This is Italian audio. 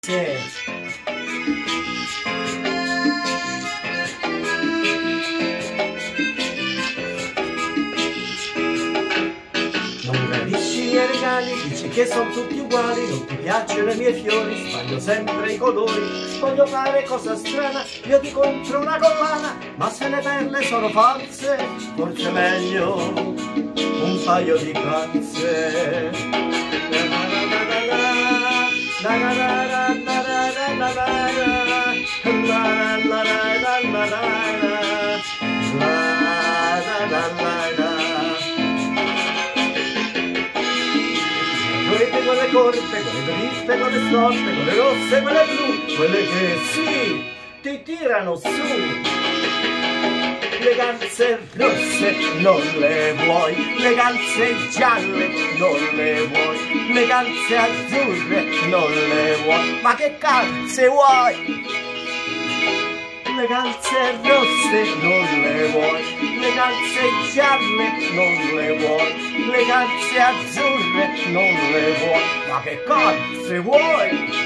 calze. Non capisci i miei regali, dici che sono tutti uguali, non ti piacciono i miei fiori, sbaglio sempre i colori, voglio fare cosa strana, io ti compro una collana, ma se le perle sono false, forse è meglio un paio di calze. Quelle corte, quelle dritte, quelle storte, quelle rosse, quelle blu, quelle che sì, ti tirano su. Le calze rosse non le vuoi, le calze gialle non le vuoi, le calze azzurre non le vuoi, ma che calze vuoi? Le calze rosse non le vuoi, le calze gialle non le vuoi, le calze azzurre non le vuoi, ma che calze vuoi?